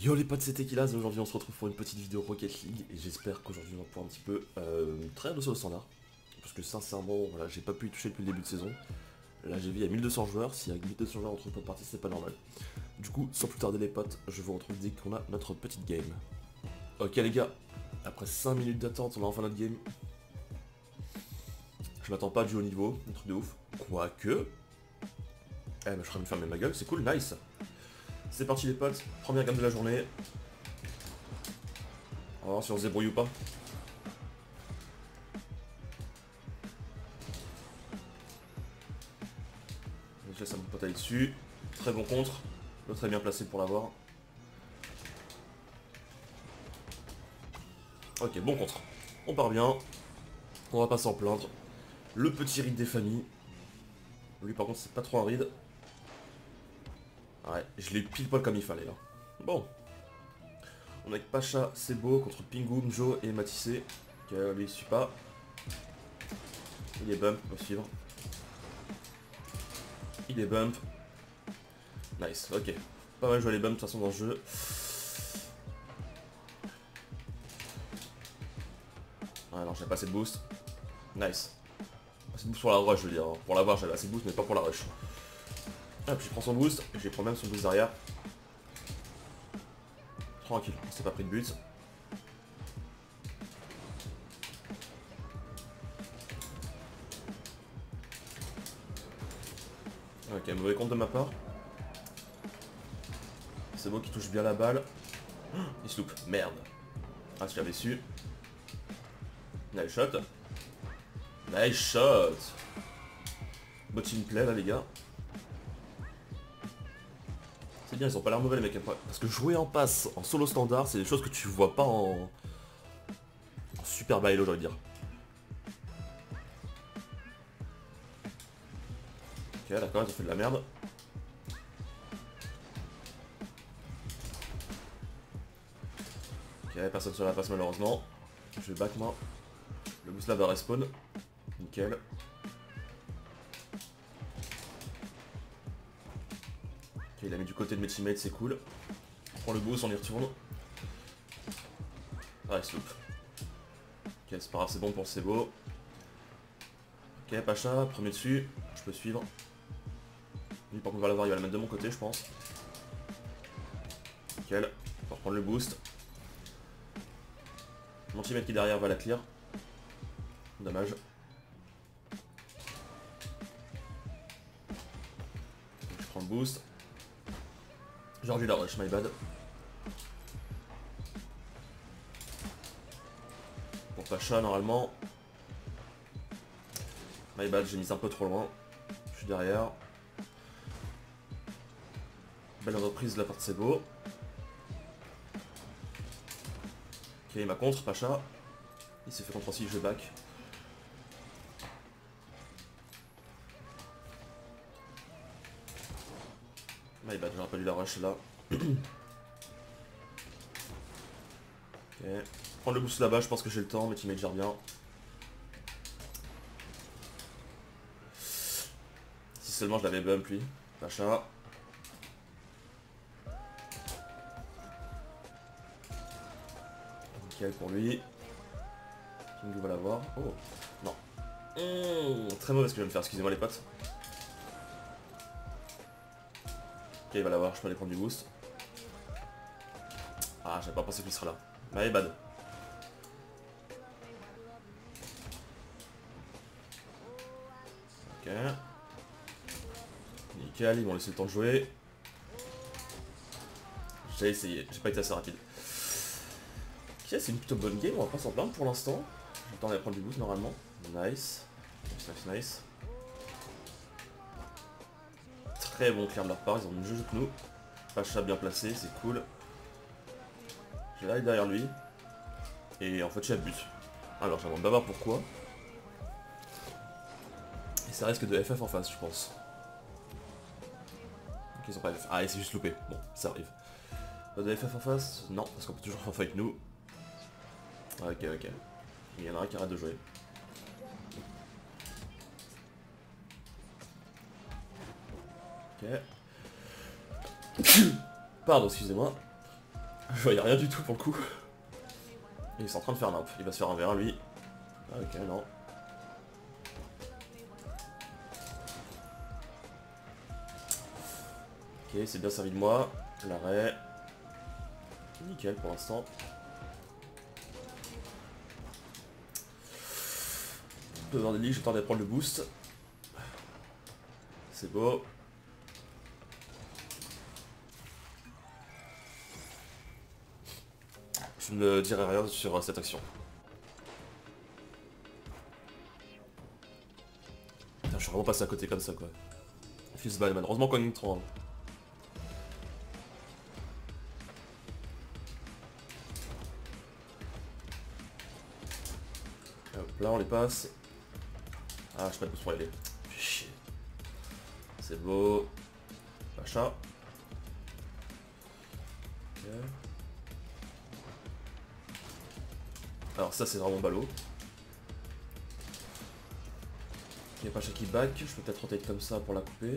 Yo les potes, c'était Killaz et aujourd'hui on se retrouve pour une petite vidéo Rocket League et j'espère qu'aujourd'hui on va pouvoir un petit peu traire le solo standard. Parce que sincèrement, voilà, j'ai pas pu y toucher depuis le début de saison. Là j'ai vu il y a 1200 joueurs, s'il y a 1200 joueurs entre une pote partie c'est pas normal. Du coup, sans plus tarder les potes, je vous retrouve dès qu'on a notre petite game. Ok les gars, après 5 minutes d'attente on a enfin notre game. Je m'attends pas à du haut niveau, un truc de ouf. Quoique... Eh mais je serais venu fermer ma gueule, c'est cool, nice. C'est parti les potes, première game de la journée. On va voir si on se débrouille ou pas. Je laisse un bon pote aller dessus. Très bon contre. L'autre est bien placé pour l'avoir. Ok, bon contre. On part bien. On va pas s'en plaindre. Le petit read des familles. Lui par contre c'est pas trop un read. Ouais, je l'ai pile poil comme il fallait là. Bon. On est avec Pacha, Sebo contre Pingu, Mjo et Matissé. Ok, lui il suit pas. Il est bump, on va suivre. Il est bump. Nice, ok. Pas mal joué les bumps de toute façon dans le jeu. Ah non, j'ai pas assez de boost. Nice. Assez de boost pour la rush, je veux dire. Pour l'avoir, j'avais assez de boost, mais pas pour la rush. Ah, puis je prends son boost, et je prends même son boost derrière. Tranquille, on s'est pas pris de but. Ok, mauvais compte de ma part. C'est beau qui touche bien la balle. Il se loupe, merde. Ah, si j'avais su. Nice shot. Nice shot. Beau team play là les gars. C'est bien, ils ont pas l'air mauvais les mecs. Parce que jouer en passe, en solo standard, c'est des choses que tu vois pas en super bailo, j'aurais dire. Ok, d'accord, ils ont fait de la merde. Ok, personne sur la passe malheureusement. Je vais back moi. Le boost là va respawn. Nickel. Ok, il a mis du côté de mes teammates, c'est cool. On prend le boost, on y retourne. Ah, il se loupe. Ok, c'est pas grave, c'est bon pour Sebo. Ok, Pacha, premier dessus. Je peux suivre. Lui par contre va l'avoir, il va la mettre de mon côté je pense. Nickel. On va reprendre le boost. Mon teammate qui est derrière va la clear. Dommage. Je prends le boost. J'ai revu la rush, my bad. Pour Pacha normalement. My bad, j'ai mis un peu trop loin. Je suis derrière. Belle reprise de la part de Sebo. Ok, il m'a contre, Pacha. Il s'est fait contre aussi, je back. My bad, j'aurais pas dû la rush là. Ok. Prendre le boost là-bas, je pense que j'ai le temps, mes teammates gèrent bien. Si seulement je l'avais bump lui. Pacha. Nickel pour lui. Kingu va l'avoir. Oh, non. Très mauvais ce que je viens de faire, excusez-moi les potes. Ok, il va l'avoir, je peux aller prendre du boost. Ah, j'avais pas pensé qu'il serait là. My bad. Ok. Nickel, ils m'ont laissé le temps de jouer. J'ai essayé, j'ai pas été assez rapide. Ok, c'est une plutôt bonne game, on va pas s'en plaindre pour l'instant. J'attends à prendre du boost normalement. Nice. Nice. Très bon clear de leur part, ils ont une jeu de nous. Pacha bien placé, c'est cool. Je vais aller derrière lui. Et en fait j'ai but. Alors j'aimerais pas voir pourquoi. Et ça risque de FF en face je pense. Ok ils ont pas FF. Ah et c'est juste loupé. Bon ça arrive. Pas de FF en face? Non, parce qu'on peut toujours en fight nous. Ok. Il y en a un qui arrête de jouer. Ok. Pardon, excusez-moi. Je voyais rien du tout pour le coup. Et ils sont en train de faire un imp. Il va se faire un V1 lui. Ah, ok, non. Ok, c'est bien servi de moi. L'arrêt. Nickel pour l'instant. Un peu dans des ligues, j'ai tenté de prendre le boost. C'est beau. Je ne dirai rien sur cette action. Putain, je suis vraiment passé à côté comme ça quoi. Fils Balman, heureusement qu'on est 3. Hop là on les passe. Ah je sais pas de pour y aller. Fais chier. C'est beau. Pacha. Ok. Alors ça c'est vraiment ballot. Il y a Pacha qui back, je peux peut-être rotate comme ça pour la couper.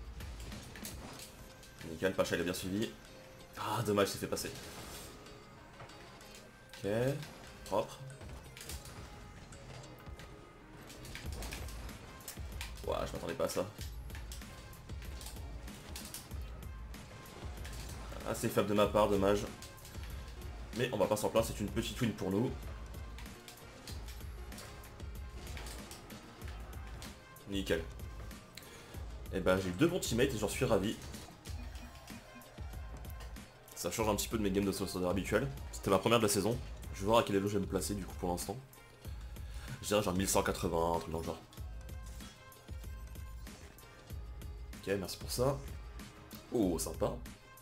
Nickel, Pacha il a bien suivi. Ah dommage, il s'est fait passer. Ok, propre. Ouah, je m'attendais pas à ça. Assez faible de ma part, dommage. Mais on va pas s'en plaindre, c'est une petite win pour nous. Nickel. Et ben j'ai eu 2 bons teammates et j'en suis ravi. Ça change un petit peu de mes games de sauveteur habituels. C'était ma première de la saison. Je vais voir à quel elo je vais me placer du coup pour l'instant. Je dirais genre 1180, un truc dans le genre. Ok, merci pour ça. Oh, sympa.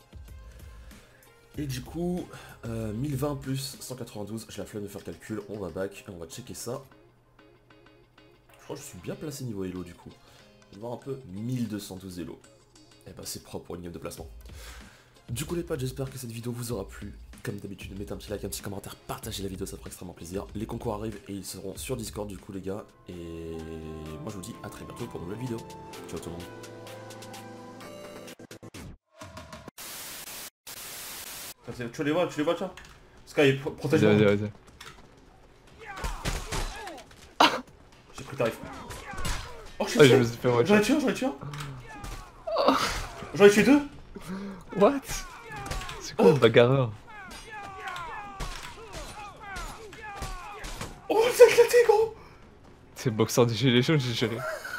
Et du coup, 1020 plus 192, j'ai la flemme de faire le calcul, on va back et on va checker ça. Je crois que je suis bien placé niveau elo du coup. On va voir un peu 1212 elo. Et bah c'est propre pour une game de placement. Du coup les potes, j'espère que cette vidéo vous aura plu. Comme d'habitude, mettez un petit like, un petit commentaire, partagez la vidéo, ça fera extrêmement plaisir. Les concours arrivent et ils seront sur Discord du coup les gars. Et moi je vous dis à très bientôt pour une nouvelle vidéo. Ciao tout le monde. Tu les vois, tiens. Sky, protège-moi. Vas-y. J'ai pris tarif. Oh, Je me suis fait moi. J'en ai tué un. J'en ai tué 2. What? C'est quoi le bagarreur? Oh, il s'est éclaté, gros. C'est boxeur du gilet jaune, j'ai géré.